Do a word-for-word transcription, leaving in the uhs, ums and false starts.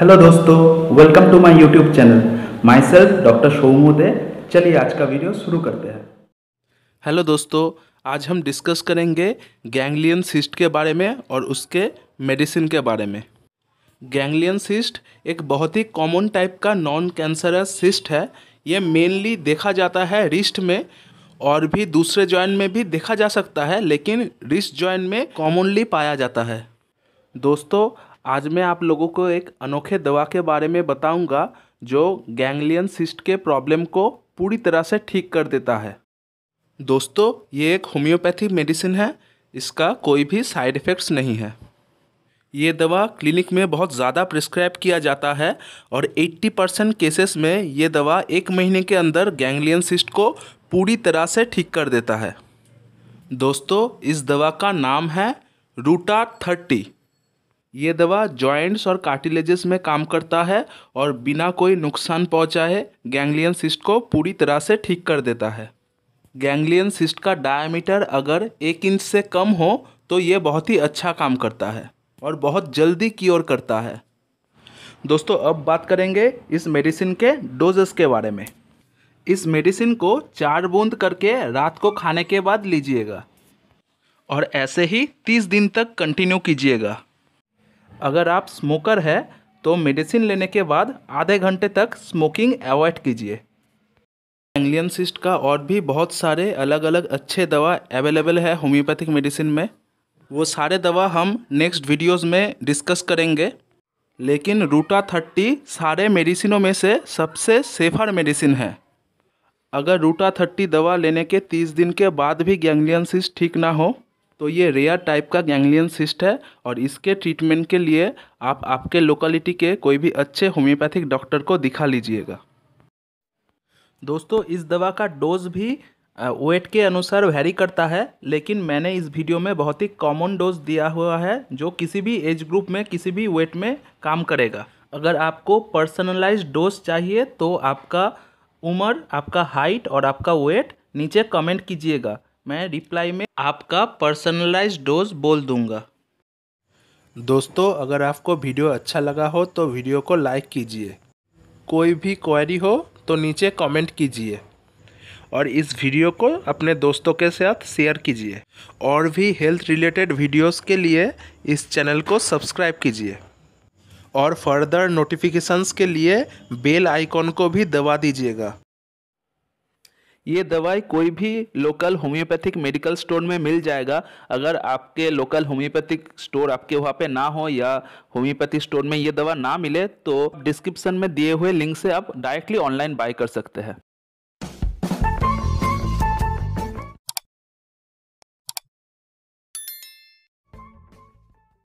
Hello दोस्तों, welcome to my YouTube channel. Myself doctor Soumya Dey. चलिए आज का वीडियो शुरू करते हैं। हेलो दोस्तों, आज हम डिस्कस करेंगे गैंग्लियन सिस्ट के बारे में और उसके मेडिसिन के बारे में। गैंग्लियन सिस्ट एक बहुत ही कॉमन टाइप का नॉन कैंसरस सिस्ट है। ये मेनली देखा जाता है रिस्ट में, और भी दूसरे जॉइंट में भी देखा जा सकता है, लेकिन रिस्ट जॉइंट में कॉमनली पाया जाता है। दोस्तों, आज मैं आप लोगों को एक अनोखे दवा के बारे में बताऊंगा जो गैंग्लियन सिस्ट के प्रॉब्लम को पूरी तरह से ठीक कर देता है। दोस्तों, ये एक होम्योपैथी मेडिसिन है। इसका कोई भी साइड इफ़ेक्ट्स नहीं है। ये दवा क्लिनिक में बहुत ज़्यादा प्रिस्क्राइब किया जाता है और अस्सी परसेंट केसेस में ये दवा एक महीने के अंदर गैंग्लियन सिस्ट को पूरी तरह से ठीक कर देता है। दोस्तों, इस दवा का नाम है रूटा थर्टी। ये दवा जॉइंट्स और कार्टिलेजेस में काम करता है और बिना कोई नुकसान पहुंचाए गैंग्लियन सिस्ट को पूरी तरह से ठीक कर देता है। गैंग्लियन सिस्ट का डायमीटर अगर एक इंच से कम हो तो ये बहुत ही अच्छा काम करता है और बहुत जल्दी क्योर करता है। दोस्तों, अब बात करेंगे इस मेडिसिन के डोजेस के बारे में। इस मेडिसिन को चार बूंद करके रात को खाने के बाद लीजिएगा और ऐसे ही तीस दिन तक कंटिन्यू कीजिएगा। अगर आप स्मोकर है तो मेडिसिन लेने के बाद आधे घंटे तक स्मोकिंग अवॉइड कीजिए। गैंग्लियन सिस्ट का और भी बहुत सारे अलग अलग अच्छे दवा अवेलेबल है होम्योपैथिक मेडिसिन में। वो सारे दवा हम नेक्स्ट वीडियोस में डिस्कस करेंगे, लेकिन रूटा थर्टी सारे मेडिसिनों में से सबसे सेफर मेडिसिन है। अगर रूटा थर्टी दवा लेने के तीस दिन के बाद भी गैंग्लियन सिस्ट ठीक ना हो तो ये रेयर टाइप का गैंग्लियन सिस्ट है और इसके ट्रीटमेंट के लिए आप आपके लोकेलिटी के कोई भी अच्छे होम्योपैथिक डॉक्टर को दिखा लीजिएगा। दोस्तों, इस दवा का डोज भी वेट के अनुसार वैरी करता है, लेकिन मैंने इस वीडियो में बहुत ही कॉमन डोज दिया हुआ है जो किसी भी एज ग्रुप में किसी भी वेट में काम करेगा। अगर आपको पर्सनलाइज्ड डोज चाहिए तो आपका उम्र, आपका हाइट और आपका वेट नीचे कमेंट कीजिएगा। मैं रिप्लाई में आपका पर्सनलाइज्ड डोज बोल दूंगा। दोस्तों, अगर आपको वीडियो अच्छा लगा हो तो वीडियो को लाइक कीजिए। कोई भी क्वेरी हो तो नीचे कमेंट कीजिए और इस वीडियो को अपने दोस्तों के साथ शेयर कीजिए। और भी हेल्थ रिलेटेड वीडियोस के लिए इस चैनल को सब्सक्राइब कीजिए और फर्दर नोटिफिकेशंस के लिए बेल आइकॉन को भी दबा दीजिएगा। ये दवाई कोई भी लोकल होम्योपैथिक मेडिकल स्टोर में मिल जाएगा। अगर आपके लोकल होम्योपैथिक स्टोर आपके वहाँ पे ना हो या होम्योपैथी स्टोर में ये दवा ना मिले तो डिस्क्रिप्शन में दिए हुए लिंक से आप डायरेक्टली ऑनलाइन बाय कर सकते हैं।